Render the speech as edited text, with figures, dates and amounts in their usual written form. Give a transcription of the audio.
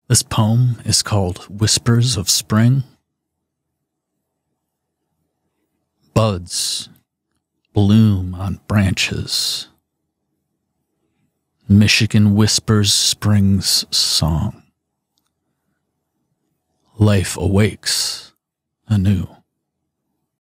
This poem is called Whispers of Spring. Buds bloom on branches. Michigan whispers spring's song. Life awakes anew.